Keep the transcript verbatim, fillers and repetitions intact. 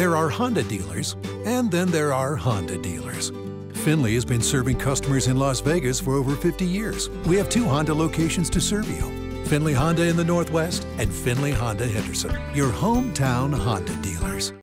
There are Honda dealers, and then there are Honda dealers. Findlay has been serving customers in Las Vegas for over fifty years. We have two Honda locations to serve you. Findlay Honda in the Northwest and Findlay Honda Henderson, your hometown Honda dealers.